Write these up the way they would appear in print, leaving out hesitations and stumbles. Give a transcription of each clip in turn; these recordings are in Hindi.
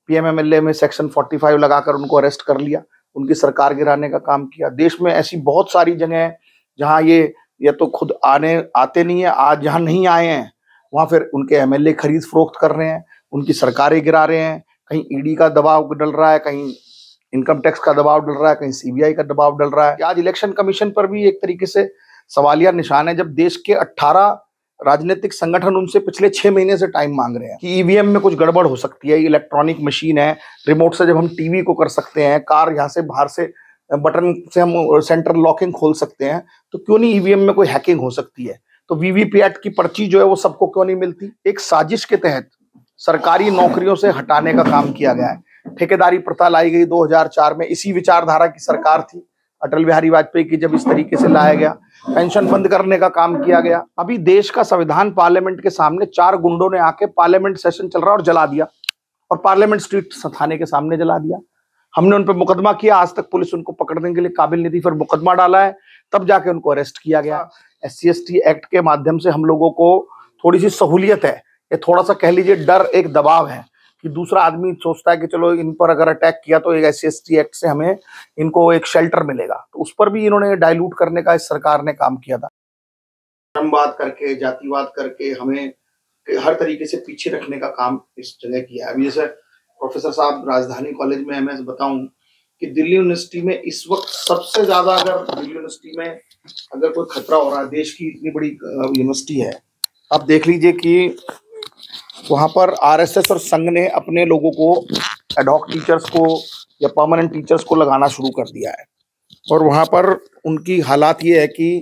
पीएमएमएलए में सेक्शन 45 लगाकर उनको अरेस्ट कर लिया, उनकी सरकार गिराने का काम किया। देश में ऐसी बहुत सारी जगह हैं जहां ये तो खुद आते नहीं है, आज जहां नहीं आए हैं वहां फिर उनके एमएलए खरीद फरोख्त कर रहे हैं, उनकी सरकारें गिरा रहे हैं। कहीं ईडी का दबाव डल रहा है, कहीं इनकम टैक्स का दबाव डल रहा है, कहीं सीबीआई का दबाव डल रहा है। आज इलेक्शन कमीशन पर भी एक तरीके से सवालिया निशान है, जब देश के 18 राजनीतिक संगठन उनसे पिछले 6 महीने से टाइम मांग रहे हैं कि ईवीएम में कुछ गड़बड़ हो सकती है, इलेक्ट्रॉनिक मशीन है, रिमोट से जब हम टीवी को कर सकते हैं, कार यहाँ से बाहर से बटन से हम सेंट्रल लॉकिंग खोल सकते हैं, तो क्यों नहीं ईवीएम में कोई हैकिंग हो सकती है? तो वीवीपैट की पर्ची जो है वो सबको क्यों नहीं मिलती? एक साजिश के तहत सरकारी नौकरियों से हटाने का काम किया गया है। ठेकेदारी प्रथा लाई गई 2004 में, इसी विचारधारा की सरकार थी अटल बिहारी वाजपेयी की, जब इस तरीके से लाया गया। पेंशन बंद करने का काम किया गया। अभी देश का संविधान पार्लियामेंट के सामने 4 गुंडों ने आके पार्लियामेंट सेशन चल रहा और जला दिया, और पार्लियामेंट स्ट्रीट थाने के सामने जला दिया। हमने उन पर मुकदमा किया, आज तक पुलिस उनको पकड़ने के लिए काबिल नहीं थी, फिर मुकदमा डाला है, तब जाके उनको अरेस्ट किया गया। SC/ST एक्ट के माध्यम से हम लोगों को थोड़ी सी सहूलियत है, ये थोड़ा सा कह लीजिए डर, एक दबाव है कि दूसरा आदमी सोचता है कि चलो इन पर अगर अटैक किया तो एक SC/ST एक्ट से हमें इनको एक शेल्टर मिलेगा, तो उस पर भी इन्होंने डाइल्यूट करने का इस सरकार ने काम किया था। धर्मवाद करके, जातिवाद करके हमें हर तरीके से पीछे रखने का काम इस जगह किया है। अभी जैसे प्रोफेसर साहब राजधानी कॉलेज में मैं बताऊं कि दिल्ली यूनिवर्सिटी में इस वक्त सबसे ज्यादा, अगर दिल्ली यूनिवर्सिटी में अगर कोई खतरा हो रहा है, देश की इतनी बड़ी यूनिवर्सिटी है, आप देख लीजिए कि वहां पर आरएसएस और संघ ने अपने लोगों को, एडहॉक टीचर्स को या परमानेंट टीचर्स को लगाना शुरू कर दिया है, और वहां पर उनकी हालात ये है कि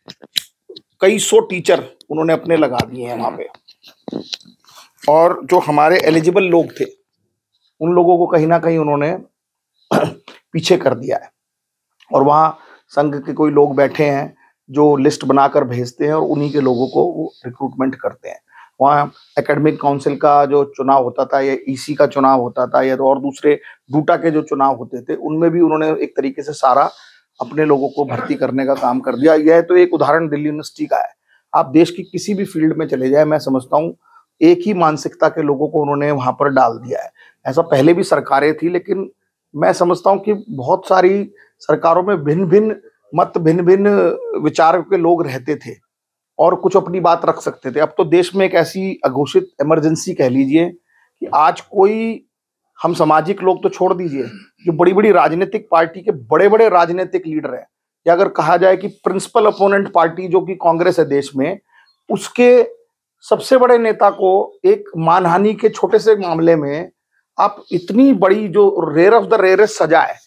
कई सौ टीचर उन्होंने अपने लगा दिए हैं वहां पे, और जो हमारे एलिजिबल लोग थे उन लोगों को कहीं ना कहीं उन्होंने पीछे कर दिया है। और वहां संघ के कोई लोग बैठे हैं जो लिस्ट बनाकर भेजते हैं और उन्हीं के लोगों को वो रिक्रूटमेंट करते हैं। वहाँ एकेडमिक काउंसिल का जो चुनाव होता था, या ईसी का चुनाव होता था, या तो और दूसरे डूटा के जो चुनाव होते थे, उनमें भी उन्होंने एक तरीके से सारा अपने लोगों को भर्ती करने का काम कर दिया। यह तो एक उदाहरण दिल्ली यूनिवर्सिटी का है। आप देश की किसी भी फील्ड में चले जाए, मैं समझता हूँ एक ही मानसिकता के लोगों को उन्होंने वहां पर डाल दिया है। ऐसा पहले भी सरकारें थी, लेकिन मैं समझता हूँ कि बहुत सारी सरकारों में भिन्न भिन्न मत, भिन्न भिन्न विचार के लोग रहते थे और कुछ अपनी बात रख सकते थे। अब तो देश में एक ऐसी अघोषित इमरजेंसी कह लीजिए कि आज कोई, हम सामाजिक लोग तो छोड़ दीजिए, जो बड़ी बड़ी राजनीतिक पार्टी के बड़े बड़े राजनीतिक लीडर हैं, या अगर कहा जाए कि प्रिंसिपल अपोनेंट पार्टी जो कि कांग्रेस है देश में, उसके सबसे बड़े नेता को एक मानहानि के छोटे से मामले में आप इतनी बड़ी, जो रेयर ऑफ द रेयरेस्ट सजा है,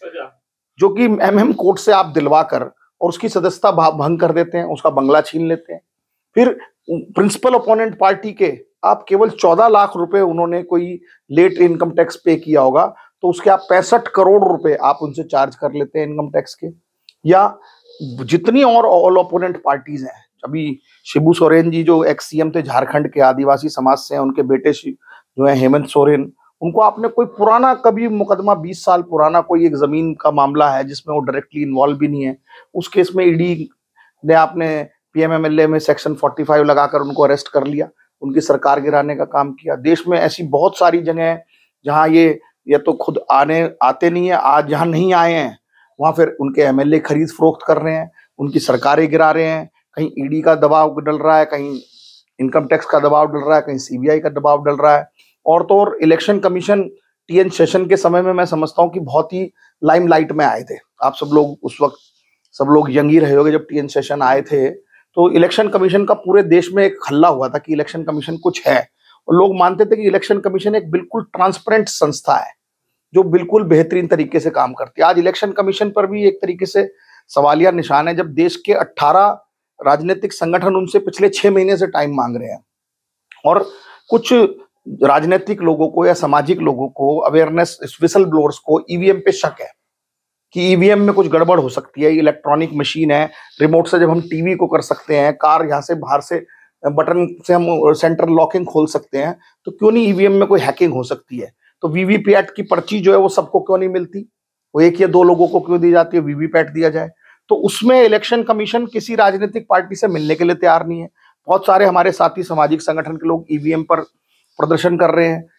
जो कि MM कोर्ट से आप दिलवा कर और उसकी सदस्यता भंग कर देते हैं, उसका बंगला छीन लेते हैं। फिर प्रिंसिपल अपोनेंट पार्टी के आप केवल 14 लाख रुपए उन्होंने कोई लेट इनकम टैक्स पे किया होगा, तो उसके आप 65 करोड़ रुपए आप उनसे चार्ज कर लेते हैं इनकम टैक्स के। या जितनी और ऑल अपोनेंट पार्टीज हैं, अभी शिबू सोरेन जी जो एक्स CM थे झारखंड के, आदिवासी समाज से हैं, उनके बेटे जो है हेमंत सोरेन, उनको आपने कोई पुराना कभी मुकदमा 20 साल पुराना कोई एक जमीन का मामला है जिसमें वो डायरेक्टली इन्वॉल्व भी नहीं है, उस केस में ईडी ने आपने पीएमएमएलए में सेक्शन 45 लगाकर उनको अरेस्ट कर लिया, उनकी सरकार गिराने का काम किया। देश में ऐसी बहुत सारी जगह हैं जहां ये तो खुद आते नहीं है, आज जहां नहीं आए हैं वहां फिर उनके एमएलए खरीद फरोख्त कर रहे हैं, उनकी सरकारें गिरा रहे हैं। कहीं ईडी का दबाव डल रहा है, कहीं इनकम टैक्स का दबाव डल रहा है, कहीं सीबीआई का दबाव डल रहा है। और तो और इलेक्शन कमीशन TN सेशन के समय में मैं समझता हूँ कि बहुत ही लाइमलाइट में आए थे। आप सब लोग उस वक्त सब लोग यंग ही रहे होगे जब TN सेशन आए थे, तो इलेक्शन कमीशन का पूरे देश में एक हल्ला हुआ था कि इलेक्शन कमीशन कुछ है, और लोग मानते थे कि इलेक्शन कमीशन एक बिल्कुल ट्रांसपेरेंट संस्था है जो बिल्कुल बेहतरीन तरीके से काम करती है। आज इलेक्शन कमीशन पर भी एक तरीके से सवालिया निशान है, जब देश के 18 राजनीतिक संगठन उनसे पिछले 6 महीने से टाइम मांग रहे हैं, और कुछ राजनीतिक लोगों को या सामाजिक लोगों को, अवेयरनेस विसल ब्लोअर्स को ईवीएम पे शक है कि ईवीएम में कुछ गड़बड़ हो सकती है, इलेक्ट्रॉनिक मशीन है, रिमोट से जब हम टीवी को कर सकते हैं, कार यहाँ से बाहर से बटन से हम सेंट्रल लॉकिंग खोल सकते हैं, तो क्यों नहीं ईवीएम में कोई हैकिंग हो सकती है? तो वीवीपैट की पर्ची जो है वो सबको क्यों नहीं मिलती, वो 1 या 2 लोगों को क्यों दी जाती है? वीवीपैट दिया जाए। तो उसमें इलेक्शन कमीशन किसी राजनीतिक पार्टी से मिलने के लिए तैयार नहीं है। बहुत सारे हमारे साथी सामाजिक संगठन के लोग ईवीएम पर प्रदर्शन कर रहे हैं,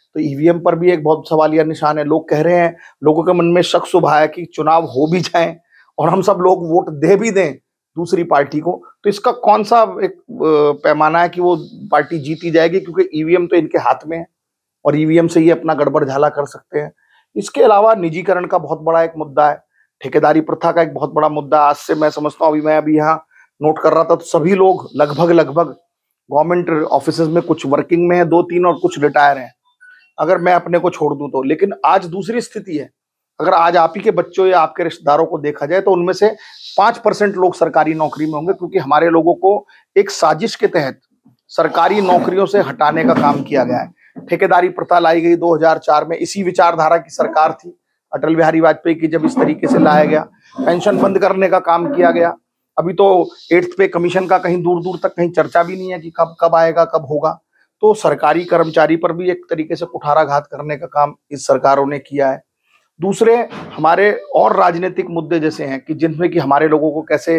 तो ईवीएम पर भी एक बहुत सवालिया निशान है। लोग कह रहे हैं, लोगों के मन में शक शुबा है कि चुनाव हो भी जाए और हम सब लोग वोट दे भी दें दूसरी पार्टी को, तो इसका कौन सा एक पैमाना है कि वो पार्टी जीती जाएगी, क्योंकि ईवीएम तो इनके हाथ में है और ईवीएम से ये अपना गड़बड़ झाला कर सकते हैं। इसके अलावा निजीकरण का बहुत बड़ा एक मुद्दा है, ठेकेदारी प्रथा का एक बहुत बड़ा मुद्दा। आज से मैं समझता हूँ, मैं अभी यहाँ नोट कर रहा था तो सभी लोग लगभग गवर्नमेंट ऑफिसेज में कुछ वर्किंग में है, 2-3 और कुछ रिटायर हैं, अगर मैं अपने को छोड़ दूं तो। लेकिन आज दूसरी स्थिति है, अगर आज आप ही के बच्चों या आपके रिश्तेदारों को देखा जाए तो उनमें से 5% लोग सरकारी नौकरी में होंगे, क्योंकि हमारे लोगों को एक साजिश के तहत सरकारी नौकरियों से हटाने का काम किया गया है। ठेकेदारी प्रथा लाई गई 2004 में, इसी विचारधारा की सरकार थी अटल बिहारी वाजपेयी की, जब इस तरीके से लाया गया। पेंशन बंद करने का काम किया गया। अभी तो 8th पे कमीशन का कहीं दूर दूर तक कहीं चर्चा भी नहीं है कि कब कब आएगा, कब होगा। तो सरकारी कर्मचारी पर भी एक तरीके से कुठाराघात करने का काम इस सरकारों ने किया है। दूसरे हमारे और राजनीतिक मुद्दे जैसे हैं कि जिनमें कि हमारे लोगों को कैसे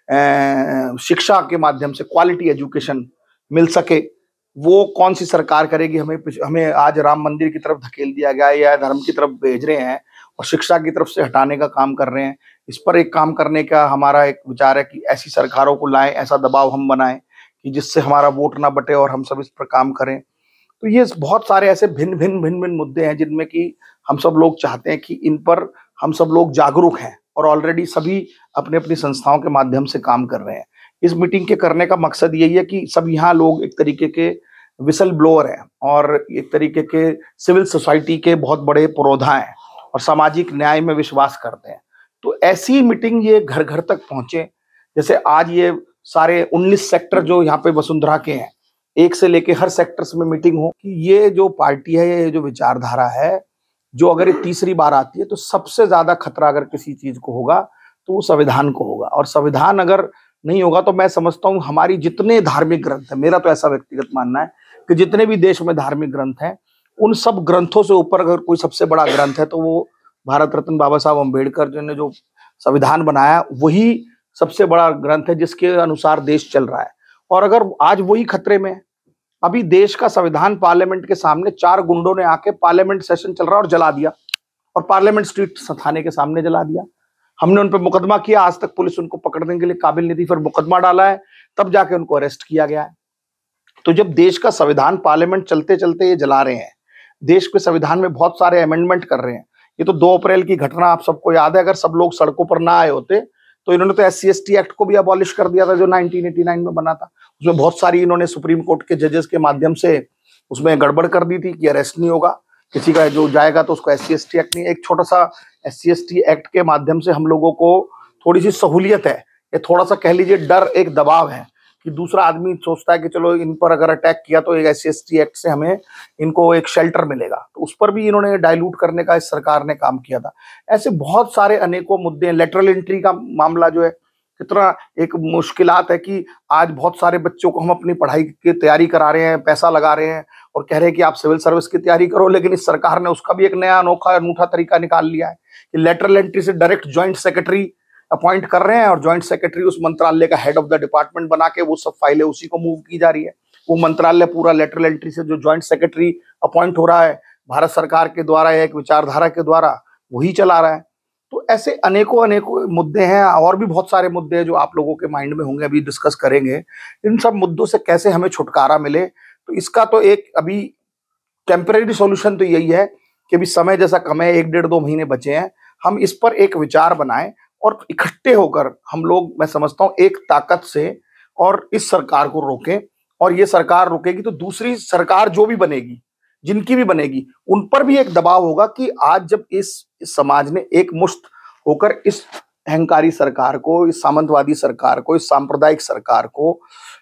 शिक्षा के माध्यम से क्वालिटी एजुकेशन मिल सके, वो कौन सी सरकार करेगी। हमें आज राम मंदिर की तरफ धकेल दिया गया है या धर्म की तरफ भेज रहे हैं और शिक्षा की तरफ से हटाने का काम कर रहे हैं। इस पर एक काम करने का हमारा एक विचार है कि ऐसी सरकारों को लाएं, ऐसा दबाव हम बनाएं कि जिससे हमारा वोट ना बटे और हम सब इस पर काम करें। तो ये बहुत सारे ऐसे भिन्न मुद्दे हैं जिनमें कि हम सब लोग चाहते हैं कि इन पर हम सब लोग जागरूक हैं और ऑलरेडी सभी अपने अपनी संस्थाओं के माध्यम से काम कर रहे हैं। इस मीटिंग के करने का मकसद यही है कि सब यहाँ लोग एक तरीके के विसल ब्लोअर हैं और एक तरीके के सिविल सोसाइटी के बहुत बड़े पुरोधा हैं और सामाजिक न्याय में विश्वास करते हैं। तो ऐसी मीटिंग ये घर घर तक पहुंचे। जैसे आज ये सारे 19 सेक्टर जो यहाँ पे वसुंधरा के हैं, एक से लेके हर सेक्टर्स में मीटिंग हो कि ये जो पार्टी है, ये जो विचारधारा है, जो अगर ये तीसरी बार आती है तो सबसे ज्यादा खतरा अगर किसी चीज को होगा तो वो संविधान को होगा। और संविधान अगर नहीं होगा तो मैं समझता हूँ हमारी जितने धार्मिक ग्रंथ है, मेरा तो ऐसा व्यक्तिगत मानना है कि जितने भी देश में धार्मिक ग्रंथ हैं, उन सब ग्रंथों से ऊपर अगर कोई सबसे बड़ा ग्रंथ है तो वो भारत रत्न बाबा साहब अम्बेडकर जी ने जो संविधान बनाया वही सबसे बड़ा ग्रंथ है जिसके अनुसार देश चल रहा है। और अगर आज वही खतरे में, अभी देश का संविधान पार्लियामेंट के सामने 4 गुंडों ने आके पार्लियामेंट सेशन चल रहा और जला दिया और पार्लियामेंट स्ट्रीट थाने के सामने जला दिया। हमने उन पर मुकदमा किया, आज तक पुलिस उनको पकड़ने के लिए काबिल नहीं थी, फिर मुकदमा डाला है, तब जाके उनको अरेस्ट किया गया है। तो जब देश का संविधान पार्लियामेंट चलते चलते ये जला रहे हैं, देश के संविधान में बहुत सारे अमेंडमेंट कर रहे हैं। ये तो 2 अप्रैल की घटना आप सबको याद है। अगर सब लोग सड़कों पर ना आए होते तो इन्होंने तो SC/ST एक्ट को भी अबॉलिश कर दिया था जो 1989 में बना था। उसमें बहुत सारी इन्होंने सुप्रीम कोर्ट के जजेस के माध्यम से उसमें गड़बड़ कर दी थी कि अरेस्ट नहीं होगा किसी का, जो जाएगा तो उसको SC/ST एक्ट नहीं। एक छोटा सा SC/ST एक्ट के माध्यम से हम लोगों को थोड़ी सी सहूलियत है, ये थोड़ा सा कह लीजिए डर, एक दबाव है कि दूसरा आदमी सोचता है कि चलो इन पर अगर अटैक किया तो एक SC/ST एक्ट से हमें इनको एक शेल्टर मिलेगा, तो उस पर भी इन्होंने डाइल्यूट करने का इस सरकार ने काम किया था। ऐसे बहुत सारे अनेकों मुद्दे हैं। लेटरल एंट्री का मामला जो है, कितना एक मुश्किलात है कि आज बहुत सारे बच्चों को हम अपनी पढ़ाई की तैयारी करा रहे हैं, पैसा लगा रहे हैं और कह रहे हैं कि आप सिविल सर्विस की तैयारी करो, लेकिन इस सरकार ने उसका भी एक नया अनूठा तरीका निकाल लिया है कि लेटरल एंट्री से डायरेक्ट ज्वाइंट सेक्रेटरी अपॉइंट कर रहे हैं और ज्वाइंट सेक्रेटरी उस मंत्रालय का हेड ऑफ द डिपार्टमेंट बना के वो सब फाइलें उसी को मूव की जा रही है। वो मंत्रालय पूरा लेटरल एंट्री से जो ज्वाइंट सेक्रेटरी अपॉइंट हो रहा है भारत सरकार के द्वारा या एक विचारधारा के द्वारा, वही चला रहा है। तो ऐसे अनेकों मुद्दे हैं और भी बहुत सारे मुद्दे हैं जो आप लोगों के माइंड में होंगे, अभी डिस्कस करेंगे। इन सब मुद्दों से कैसे हमें छुटकारा मिले, तो इसका तो एक अभी टेम्परेरी सॉल्यूशन तो यही है कि अभी समय जैसा कम है, 1-1.5-2 महीने बचे हैं, हम इस पर एक विचार बनाएं और इकट्ठे होकर हम लोग, मैं समझता हूं, एक ताकत से और इस सरकार को रोकें। और ये सरकार रुकेगी तो दूसरी सरकार जो भी बनेगी, जिनकी भी बनेगी, उन पर भी एक दबाव होगा कि आज जब इस समाज ने एक मुश्त होकर इस अहंकारी सरकार को, इस सामंतवादी सरकार को, इस सांप्रदायिक सरकार को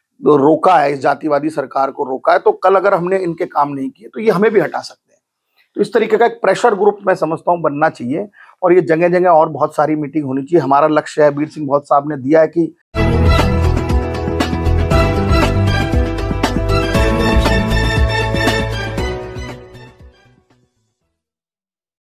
रोका है, इस जातिवादी सरकार को रोका है, तो कल अगर हमने इनके काम नहीं किए तो ये हमें भी हटा सकते हैं। तो इस तरीके का एक प्रेशर ग्रुप मैं समझता हूं बनना चाहिए और ये जगह जगह और बहुत सारी मीटिंग होनी चाहिए। हमारा लक्ष्य है, वीर सिंह बहुत साहब ने दिया है कि